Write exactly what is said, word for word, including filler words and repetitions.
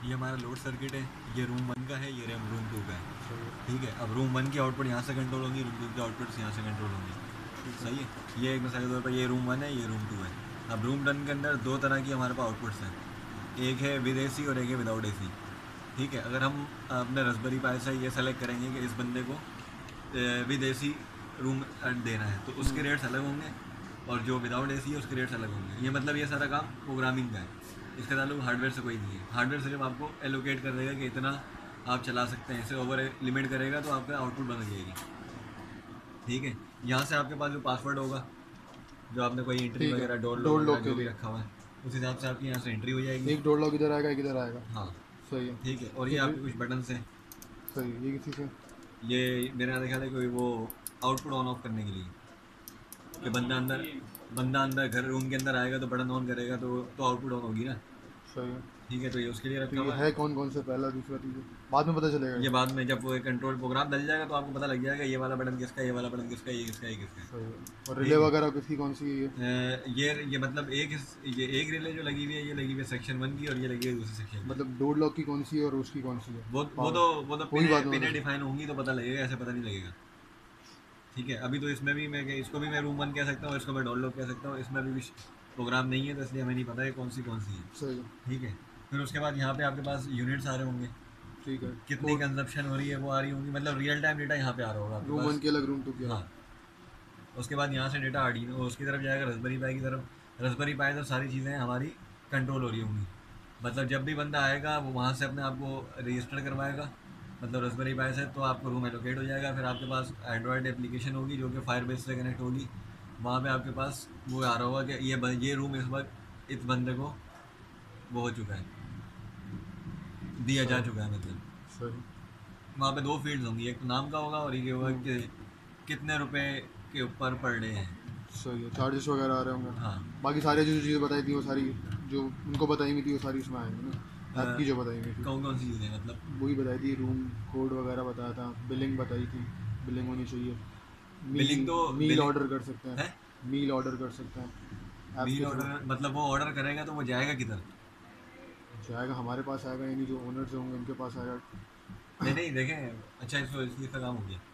ये हमारा load circuit है, ये रूम वन का है, ये रैम रूम टू का है। ठीक है, अब रूम वन की आउटपुट यहाँ से कंट्रोल होंगी, रूम टू की आउटपुट यहाँ से कंट्रोल होंगी। सही है। ये एक मिसाल के तौर पर ये रूम वन है, ये रूम टू है। अब रूम वन के अंदर दो तरह की हमारे पास आउटपुट्स हैं, एक है विद ए सी और एक है विदाउट ए सी। ठीक है, अगर हम अपने रसबेरी पाई से ये सेलेक्ट करेंगे कि इस बंदे को विद ए सी रूम देना है, तो उसके रेट्स अलग होंगे, और जो विदाउट ए सी है उसके रेट्स अलग होंगे। ये मतलब ये सारा काम प्रोग्रामिंग का है, इसका ताल्लुक हार्डवेयर से कोई नहीं है। हार्डवेयर सिर्फ आपको एलोकेट कर देगा कि इतना आप चला सकते हैं, इसे ओवर लिमिट करेगा तो आपका आउटपुट बन जाएगी। ठीक है, यहाँ से आपके पास जो पासवर्ड होगा, जो आपने कोई एंट्री वगैरह डोर लॉक जो भी रखा हुआ है, उस हिसाब से आपकी यहाँ से एंट्री हो जाएगी। एक डोर लॉक इधर आएगा, एक इधर आएगा। हाँ सही है। ठीक है, और ये आपके कुछ बटन से सही है। ये किसी से ये मेरा ख्याल है कोई वो आउटपुट ऑन ऑफ करने के लिए, कि बंदा अंदर बंदा अंदर घर रूम के अंदर आएगा तो बटन ऑन करेगा तो तो आउटपुट ऑन होगी ना। सही है। ठीक है, तो ये उसके लिए रखा हुआ हुआ है। कौन कौन से पहला दूसरा तीसरा बाद में पता चलेगा। ये बाद में जब वो कंट्रोल प्रोग्राम डल जाएगा तो आपको पता लग जाएगा ये वाला बटन किसका, ये वाला बटन किसका, ये किसका, ये किसका। सही है। और रिले वगैरह किसकी कौन सी है? ये ये मतलब एक ये एक रिले जो लगी हुई है, ये लगी हुई है सेक्शन वन की, और ये लगी हुई है दूसरी सेक्शन। मतलब डोर लॉक की कौन सी है और उसकी कौन सी है? वो वो तो वो तो पिने डिफाइन होंगी तो पता लगेगा, ऐसे पता नहीं लगेगा। ठीक है, अभी तो इसमें भी मैं इसको भी मैं रूम वन कह सकता हूँ, इसको मैं डोर लॉक कह सकता हूँ, इसमें अभी भी प्रोग्राम नहीं है तो इसलिए हमें नहीं पता है कौन सी कौन सी है। सही है। ठीक है, फिर उसके बाद यहाँ पे आपके पास यूनिट्स आ रहे होंगे। ठीक है, कितनी कंजप्शन हो रही है वो आ रही होंगी, मतलब रियल टाइम डेटा यहाँ पे आ रहा होगा। रूम वन के अलग, रूम टू के। हाँ, उसके बाद यहाँ से डेटा आर्डिनो उसकी तरफ जाएगा, रसबेरी पाई की तरफ। रसबेरी पाई तो सारी चीज़ें हमारी कंट्रोल हो रही होंगी, मतलब जब भी बंदा आएगा वो वहाँ से अपने आप को रजिस्टर करवाएगा, मतलब रसबेरी पाई से, तो आपको रूम एलोकेट हो जाएगा। फिर आपके पास एंड्रॉयड एप्लीकेशन होगी जो कि फायरबेस से कनेक्ट होगी, वहाँ पे आपके पास वो आ रहा होगा कि ये ये रूम इस वक्त इस बंदे को वो हो चुका है, दिया जा चुका है। मतलब सही। वहाँ पे दो फील्ड्स होंगी, एक तो नाम का होगा और एक होगा कि कितने रुपए के ऊपर पर डे हैं। सही है। चार्जेस वगैरह आ रहे होंगे। हाँ, बाकी सारी जो चीज़ें बताई थी वो सारी जो उनको बताई हुई थी वो सारी इसमें आएंगी ना। आपकी जो बताई हुई थी कौन कौन सी चीज़ें, मतलब वही बताई थी, रूम कोड वगैरह बताया था, बिलिंग बताई थी, बिलिंग होनी चाहिए। बिलिंग तो मील ऑर्डर कर सकते हैं, है? मील ऑर्डर कर सकते हैं। मील ऑर्डर मतलब वो ऑर्डर करेगा तो वो जाएगा किधर? जाएगा हमारे पास आएगा, यानी जो ओनर्स होंगे उनके पास आएगा। नहीं नहीं देखें, अच्छा इसको इसका काम हो गया।